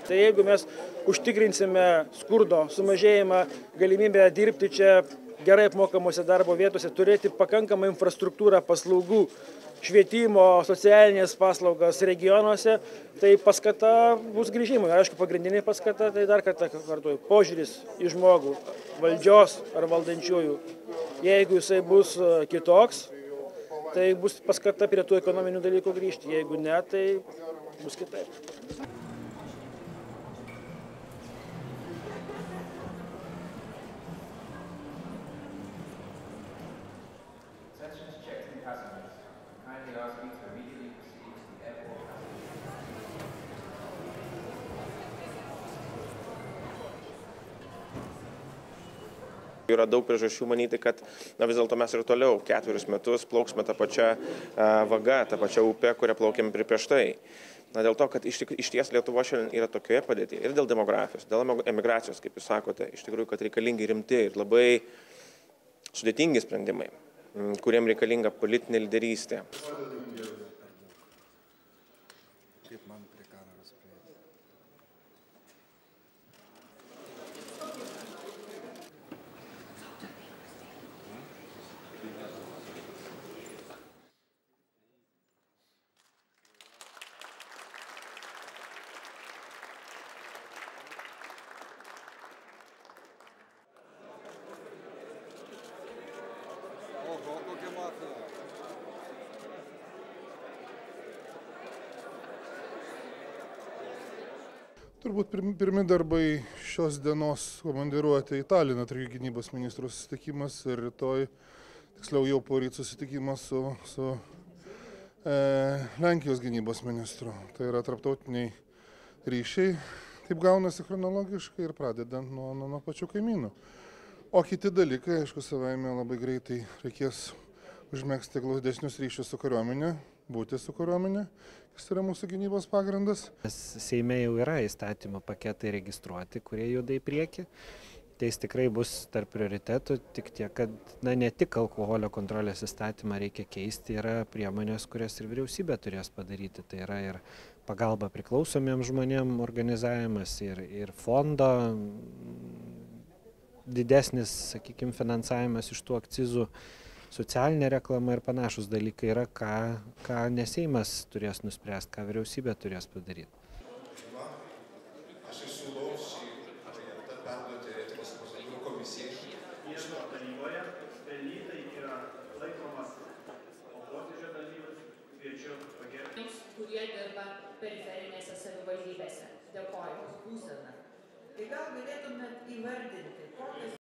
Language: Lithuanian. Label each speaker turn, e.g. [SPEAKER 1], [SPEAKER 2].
[SPEAKER 1] Tai jeigu mes užtikrinsime skurdo sumažėjimą, galimybę dirbti čia gerai apmokamuose darbo vietose, turėti pakankamą infrastruktūrą paslaugų, švietimo, socialinės paslaugas regionuose, tai paskata bus grįžimui. Aišku, pagrindinė paskata, tai dar kartą kartuoju, požiūris į žmogų, valdžios ar valdančiųjų. Jeigu jisai bus kitoks, tai bus paskata prie tų ekonominių dalykų grįžti. Jeigu ne, tai bus kitaip.
[SPEAKER 2] Yra daug priežasčių manyti, kad vis dėlto mes ir toliau 4 metus plauksime tą pačią vaga, tą pačią upę, kurią plaukėme prieš tai. Dėl to, kad iš ties Lietuva šiandien yra tokioje padėtyje ir dėl demografijos, dėl emigracijos, kaip jūs sakote, iš tikrųjų, kad reikalingi rimti ir labai sudėtingi sprendimai, kuriem reikalinga politinė lyderystė.
[SPEAKER 3] Turbūt pirmi darbai šios dienos komandiruotė į Taliną, tai gynybos ministrų susitikimas ir rytoj, tiksliau jau poryt susitikimas su Lenkijos gynybos ministru. Tai yra tarptautiniai ryšiai, taip gaunasi chronologiškai ir pradedant nuo pačių kaimynų. O kiti dalykai, aišku, savaime labai greitai reikės užmegzti glaudesnius ryšius su kariuomenė, būti su kariuomenė, kas yra mūsų gynybos pagrindas.
[SPEAKER 4] Seime jau yra įstatymų paketai registruoti, kurie juda į priekį. Tai jis tikrai bus tarp prioritetų, tik tiek, kad ne tik alkoholio kontrolės įstatymą reikia keisti, yra priemonės, kurias ir vyriausybė turės padaryti. Tai yra ir pagalba priklausomiems žmonėms organizavimas, ir fondo didesnis, sakykime, finansavimas iš tų akcizų, socialinė reklama ir panašus dalykai yra, ką ne Seimas turės nuspręsti, ką vyriausybė turės padaryti.
[SPEAKER 5] Aš siūlau šį variantą perduoti etikos procedūrų komisijai.
[SPEAKER 1] Miesto taryboje pelnytai yra laikomas, o posėdžio dalyvius kviečiu pagerbti.
[SPEAKER 6] Kurie dirba periferinėse savivaldybėse. Dėkoju.
[SPEAKER 7] Būsena. Tai gal galėtumėt įvardinti, kokias